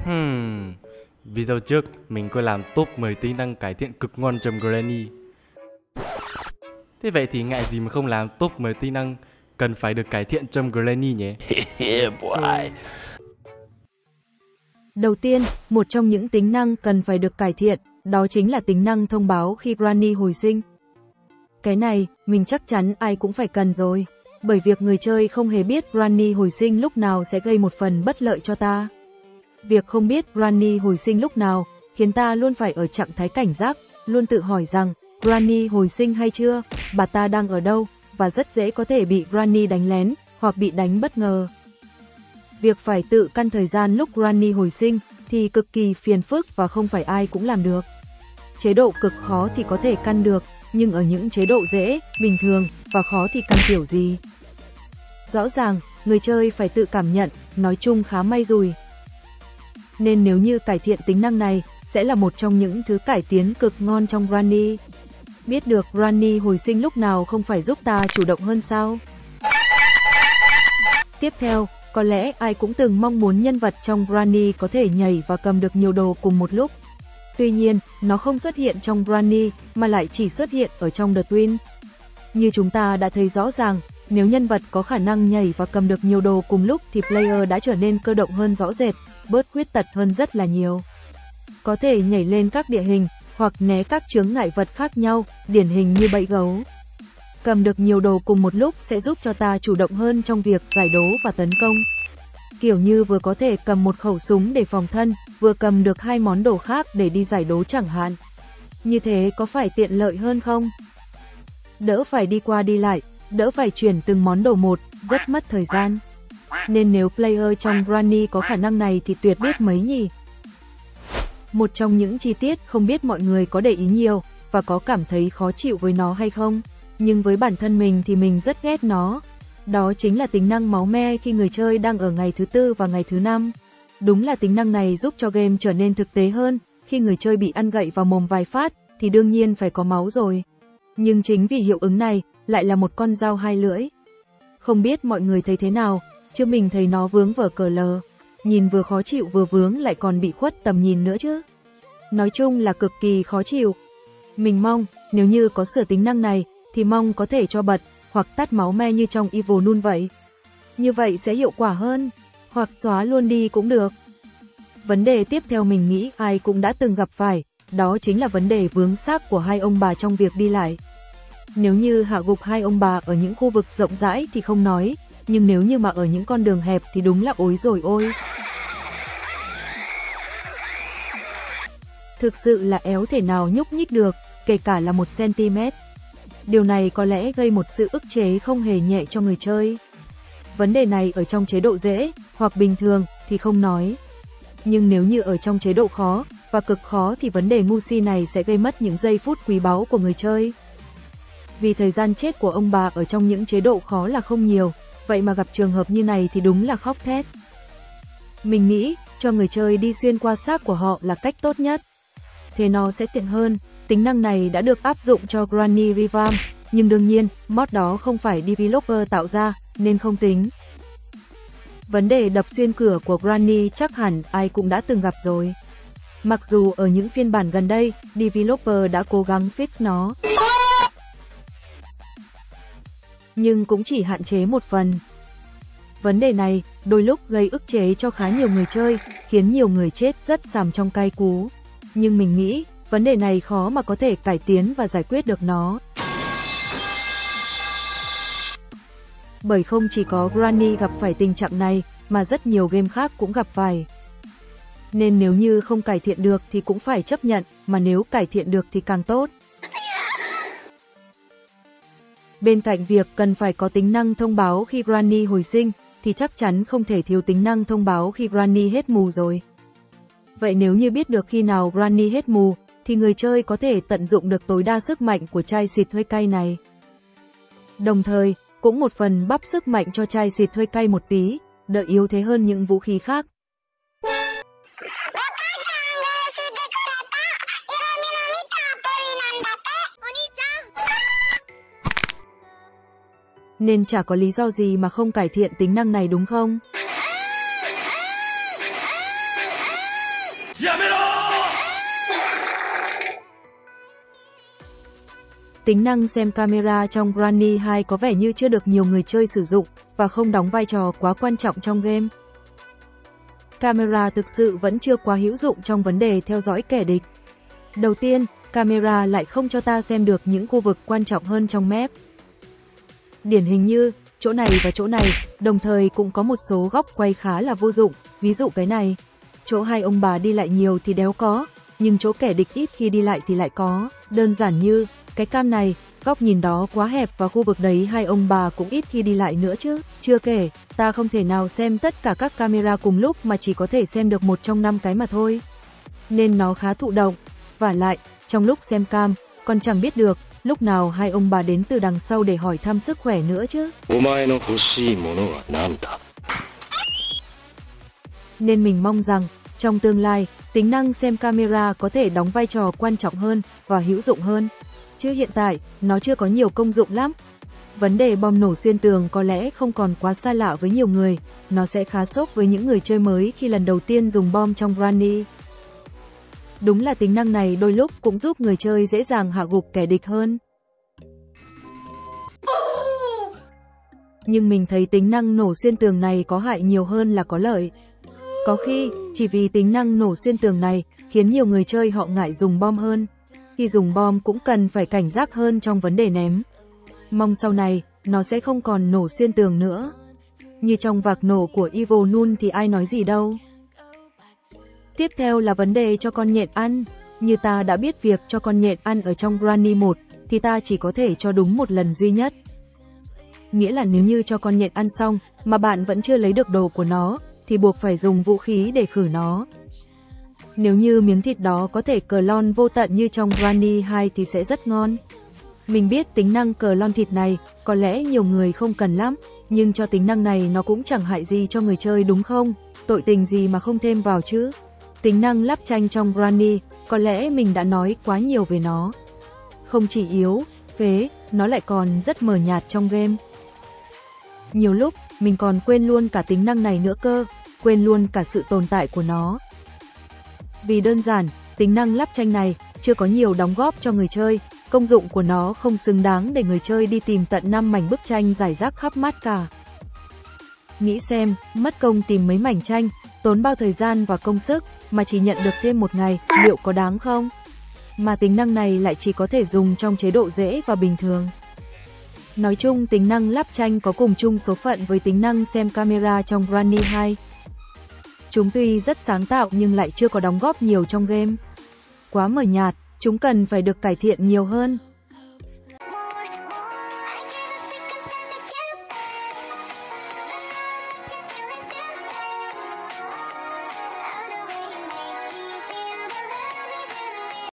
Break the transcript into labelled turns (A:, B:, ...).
A: Video trước mình có làm top 10 tính năng cải thiện cực ngon trong Granny. Thế vậy thì ngại gì mà không làm top 10 tính năng cần phải được cải thiện trong Granny nhỉ?
B: Đầu tiên, một trong những tính năng cần phải được cải thiện, đó chính là tính năng thông báo khi Granny hồi sinh. Cái này, mình chắc chắn ai cũng phải cần rồi, bởi việc người chơi không hề biết Granny hồi sinh lúc nào sẽ gây một phần bất lợi cho ta. Việc không biết Granny hồi sinh lúc nào, khiến ta luôn phải ở trạng thái cảnh giác, luôn tự hỏi rằng, Granny hồi sinh hay chưa, bà ta đang ở đâu, và rất dễ có thể bị Granny đánh lén, hoặc bị đánh bất ngờ. Việc phải tự căn thời gian lúc Granny hồi sinh, thì cực kỳ phiền phức và không phải ai cũng làm được. Chế độ cực khó thì có thể căn được, nhưng ở những chế độ dễ, bình thường, và khó thì căn kiểu gì? Rõ ràng, người chơi phải tự cảm nhận, nói chung khá may rủi. Nên nếu như cải thiện tính năng này, sẽ là một trong những thứ cải tiến cực ngon trong Granny. Biết được Granny hồi sinh lúc nào không phải giúp ta chủ động hơn sao? Tiếp theo, có lẽ ai cũng từng mong muốn nhân vật trong Granny có thể nhảy và cầm được nhiều đồ cùng một lúc. Tuy nhiên, nó không xuất hiện trong Granny, mà lại chỉ xuất hiện ở trong The Twin. Như chúng ta đã thấy rõ ràng, nếu nhân vật có khả năng nhảy và cầm được nhiều đồ cùng lúc thì player đã trở nên cơ động hơn rõ rệt, bớt khuyết tật hơn rất là nhiều. Có thể nhảy lên các địa hình, hoặc né các chướng ngại vật khác nhau, điển hình như bẫy gấu. Cầm được nhiều đồ cùng một lúc sẽ giúp cho ta chủ động hơn trong việc giải đố và tấn công. Kiểu như vừa có thể cầm một khẩu súng để phòng thân, vừa cầm được hai món đồ khác để đi giải đố chẳng hạn. Như thế có phải tiện lợi hơn không? Đỡ phải đi qua đi lại, đỡ phải chuyển từng món đồ một, rất mất thời gian. Nên nếu player trong Granny có khả năng này thì tuyệt biết mấy nhỉ? Một trong những chi tiết không biết mọi người có để ý nhiều, và có cảm thấy khó chịu với nó hay không, nhưng với bản thân mình thì mình rất ghét nó. Đó chính là tính năng máu me khi người chơi đang ở ngày thứ tư và ngày thứ năm. Đúng là tính năng này giúp cho game trở nên thực tế hơn, khi người chơi bị ăn gậy vào mồm vài phát, thì đương nhiên phải có máu rồi. Nhưng chính vì hiệu ứng này, lại là một con dao hai lưỡi. Không biết mọi người thấy thế nào, chứ mình thấy nó vướng vở cờ lờ. Nhìn vừa khó chịu vừa vướng lại còn bị khuất tầm nhìn nữa chứ. Nói chung là cực kỳ khó chịu. Mình mong, nếu như có sửa tính năng này, thì mong có thể cho bật, hoặc tắt máu me như trong Evil Nun vậy. Như vậy sẽ hiệu quả hơn, hoặc xóa luôn đi cũng được. Vấn đề tiếp theo mình nghĩ ai cũng đã từng gặp phải, đó chính là vấn đề vướng xác của hai ông bà trong việc đi lại. Nếu như hạ gục hai ông bà ở những khu vực rộng rãi thì không nói, nhưng nếu như mà ở những con đường hẹp thì đúng là ối rồi ôi. Thực sự là éo thể nào nhúc nhích được, kể cả là 1 cm. Điều này có lẽ gây một sự ức chế không hề nhẹ cho người chơi. Vấn đề này ở trong chế độ dễ, hoặc bình thường, thì không nói. Nhưng nếu như ở trong chế độ khó, và cực khó thì vấn đề ngu si này sẽ gây mất những giây phút quý báu của người chơi. Vì thời gian chết của ông bà ở trong những chế độ khó là không nhiều, vậy mà gặp trường hợp như này thì đúng là khóc thét. Mình nghĩ, cho người chơi đi xuyên qua xác của họ là cách tốt nhất. Thế nó sẽ tiện hơn, tính năng này đã được áp dụng cho Granny Revamp, nhưng đương nhiên, mod đó không phải developer tạo ra, nên không tính. Vấn đề đập xuyên cửa của Granny chắc hẳn ai cũng đã từng gặp rồi. Mặc dù ở những phiên bản gần đây, developer đã cố gắng fix nó, nhưng cũng chỉ hạn chế một phần. Vấn đề này, đôi lúc gây ức chế cho khá nhiều người chơi, khiến nhiều người chết rất sàm trong cay cú. Nhưng mình nghĩ, vấn đề này khó mà có thể cải tiến và giải quyết được nó. Bởi không chỉ có Granny gặp phải tình trạng này, mà rất nhiều game khác cũng gặp phải. Nên nếu như không cải thiện được thì cũng phải chấp nhận, mà nếu cải thiện được thì càng tốt. Bên cạnh việc cần phải có tính năng thông báo khi Granny hồi sinh, thì chắc chắn không thể thiếu tính năng thông báo khi Granny hết mù rồi. Vậy nếu như biết được khi nào Granny hết mù, thì người chơi có thể tận dụng được tối đa sức mạnh của chai xịt hơi cay này. Đồng thời, cũng một phần bắp sức mạnh cho chai xịt hơi cay một tí, đỡ yếu thế hơn những vũ khí khác. Nên chả có lý do gì mà không cải thiện tính năng này đúng không? Tính năng xem camera trong Granny 2 có vẻ như chưa được nhiều người chơi sử dụng và không đóng vai trò quá quan trọng trong game. Camera thực sự vẫn chưa quá hữu dụng trong vấn đề theo dõi kẻ địch. Đầu tiên, camera lại không cho ta xem được những khu vực quan trọng hơn trong map. Điển hình như chỗ này và chỗ này, đồng thời cũng có một số góc quay khá là vô dụng, ví dụ cái này. Chỗ hai ông bà đi lại nhiều thì đéo có, nhưng chỗ kẻ địch ít khi đi lại thì lại có. Đơn giản như, cái cam này, góc nhìn đó quá hẹp và khu vực đấy hai ông bà cũng ít khi đi lại nữa chứ. Chưa kể, ta không thể nào xem tất cả các camera cùng lúc mà chỉ có thể xem được một trong 5 cái mà thôi. Nên nó khá thụ động. Vả lại, trong lúc xem cam, còn chẳng biết được lúc nào hai ông bà đến từ đằng sau để hỏi thăm sức khỏe nữa chứ. Nên mình mong rằng, trong tương lai, tính năng xem camera có thể đóng vai trò quan trọng hơn và hữu dụng hơn. Chứ hiện tại, nó chưa có nhiều công dụng lắm. Vấn đề bom nổ xuyên tường có lẽ không còn quá xa lạ với nhiều người, nó sẽ khá sốc với những người chơi mới khi lần đầu tiên dùng bom trong Granny. Đúng là tính năng này đôi lúc cũng giúp người chơi dễ dàng hạ gục kẻ địch hơn. Nhưng mình thấy tính năng nổ xuyên tường này có hại nhiều hơn là có lợi. Có khi, chỉ vì tính năng nổ xuyên tường này khiến nhiều người chơi họ ngại dùng bom hơn. Khi dùng bom cũng cần phải cảnh giác hơn trong vấn đề ném. Mong sau này, nó sẽ không còn nổ xuyên tường nữa. Như trong vạc nổ của Evil Nun thì ai nói gì đâu. Tiếp theo là vấn đề cho con nhện ăn. Như ta đã biết việc cho con nhện ăn ở trong Granny 1 thì ta chỉ có thể cho đúng một lần duy nhất. Nghĩa là nếu như cho con nhện ăn xong mà bạn vẫn chưa lấy được đồ của nó thì buộc phải dùng vũ khí để khử nó. Nếu như miếng thịt đó có thể clone vô tận như trong Granny 2 thì sẽ rất ngon. Mình biết tính năng clone thịt này có lẽ nhiều người không cần lắm, nhưng cho tính năng này nó cũng chẳng hại gì cho người chơi đúng không? Tội tình gì mà không thêm vào chứ? Tính năng lắp tranh trong Granny, có lẽ mình đã nói quá nhiều về nó. Không chỉ yếu, phế, nó lại còn rất mờ nhạt trong game. Nhiều lúc, mình còn quên luôn cả tính năng này nữa cơ, quên luôn cả sự tồn tại của nó. Vì đơn giản, tính năng lắp tranh này chưa có nhiều đóng góp cho người chơi, công dụng của nó không xứng đáng để người chơi đi tìm tận 5 mảnh bức tranh rải rác khắp map cả. Nghĩ xem, mất công tìm mấy mảnh tranh, tốn bao thời gian và công sức mà chỉ nhận được thêm một ngày, liệu có đáng không? Mà tính năng này lại chỉ có thể dùng trong chế độ dễ và bình thường. Nói chung tính năng lắp tranh có cùng chung số phận với tính năng xem camera trong Granny 2. Chúng tuy rất sáng tạo nhưng lại chưa có đóng góp nhiều trong game. Quá mờ nhạt, chúng cần phải được cải thiện nhiều hơn.